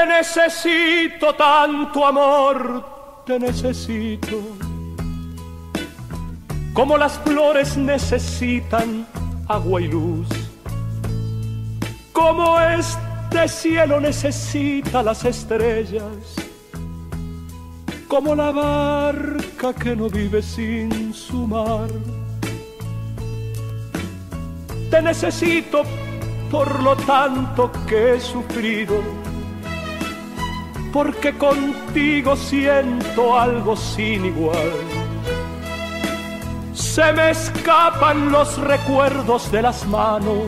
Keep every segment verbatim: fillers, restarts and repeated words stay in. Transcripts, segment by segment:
Te necesito tanto, amor, te necesito, como las flores necesitan agua y luz, como este cielo necesita las estrellas, como la barca que no vive sin su mar. Te necesito por lo tanto que he sufrido, porque contigo siento algo sin igual. Se me escapan los recuerdos de las manos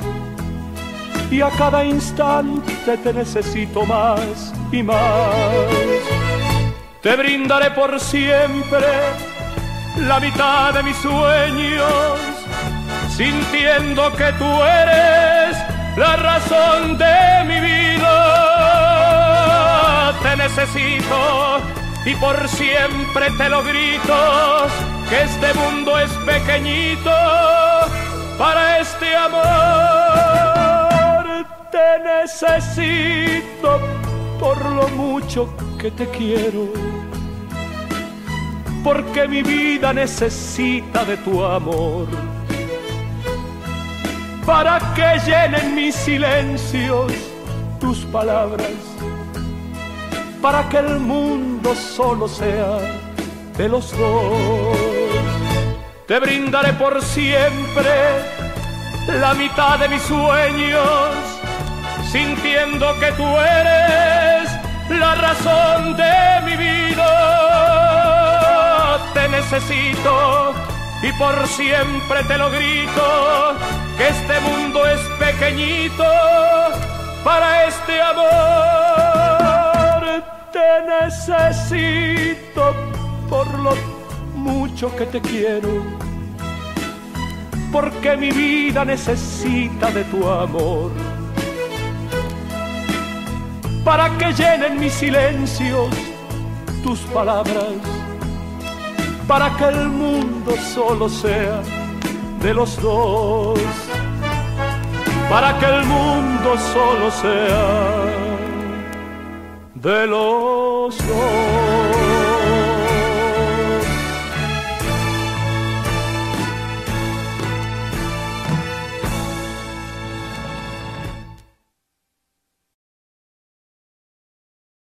y a cada instante te necesito más y más. Te brindaré por siempre la mitad de mis sueños, sintiendo que tú eres la razón de mi vida. Te necesito y por siempre te lo grito, que este mundo es pequeñito para este amor. Te necesito por lo mucho que te quiero, porque mi vida necesita de tu amor, para que llenen mis silencios tus palabras, para que el mundo solo sea de los dos. Te brindaré por siempre la mitad de mis sueños, sintiendo que tú eres la razón de mi vida. Te necesito y por siempre te lo grito, que este mundo es pequeñito para este amor. Te necesito por lo mucho que te quiero, porque mi vida necesita de tu amor, para que llenen mis silencios tus palabras, para que el mundo solo sea de los dos, para que el mundo solo sea de los dos.